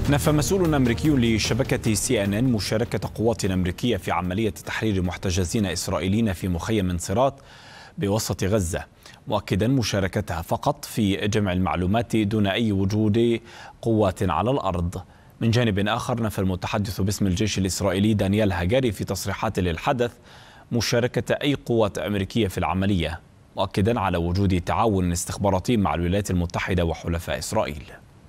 نفى مسؤول أمريكي لشبكة CNN مشاركة قوات أمريكية في عملية تحرير محتجزين إسرائيليين في مخيم صراط بوسط غزة، مؤكدا مشاركتها فقط في جمع المعلومات دون أي وجود قوات على الأرض. من جانب آخر، نفى المتحدث باسم الجيش الإسرائيلي دانيال هاجاري في تصريحات للحدث مشاركة أي قوات أمريكية في العملية، مؤكدا على وجود تعاون استخباراتي مع الولايات المتحدة وحلفاء إسرائيل.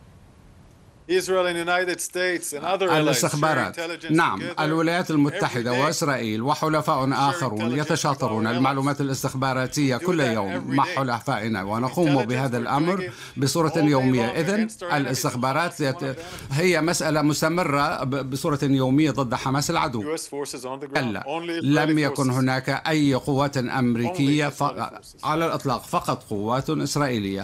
الاستخبارات، نعم، الولايات المتحدة وإسرائيل وحلفاء آخرون يتشاطرون المعلومات الاستخباراتية كل يوم مع حلفائنا، ونقوم بهذا الأمر بصورة يومية. إذن الاستخبارات هي مسألة مستمرة بصورة يومية ضد حماس العدو. لا، لم يكن هناك أي قوات أمريكية على الإطلاق، فقط قوات إسرائيلية.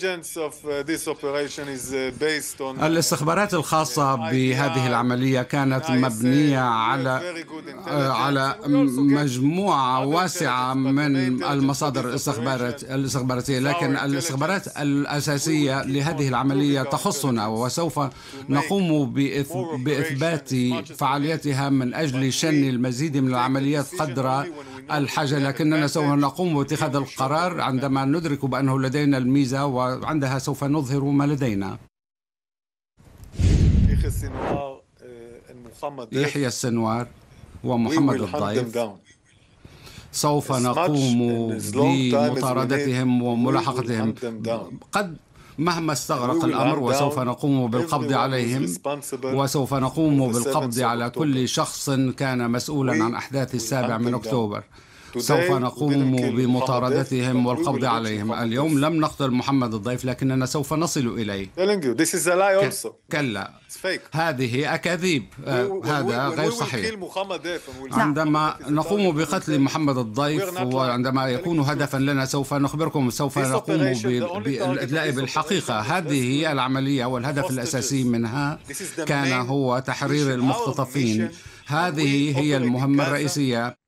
الاستخبارات الخاصة بهذه العملية كانت مبنية على مجموعة واسعة من المصادر الاستخباراتية، لكن الاستخبارات الأساسية لهذه العملية تخصنا، وسوف نقوم بإثبات فعاليتها من أجل شن المزيد من العمليات قدر الحاجة، لكننا سوف نقوم باتخاذ القرار عندما ندرك بأنه لدينا الميزة، وعندها سوف نظهر ما لدينا. يحيى السنوار ومحمد الضيف سوف نقوم بمطاردتهم وملاحقتهم قد مهما استغرق الأمر، وسوف نقوم بالقبض عليهم، وسوف نقوم بالقبض على كل شخص كان مسؤولا عن أحداث 7 أكتوبر. سوف نقوم بمطاردتهم والقبض عليهم. اليوم لم نقتل محمد الضيف، لكننا سوف نصل إليه. كلا، هذه أكاذيب، هذا غير صحيح. عندما نقوم بقتل محمد الضيف وعندما يكون هدفا لنا سوف نخبركم، سوف نقوم بالإدلاء بالحقيقة. هذه هي العملية، والهدف الأساسي منها كان هو تحرير المختطفين. هذه هي المهمة الرئيسية.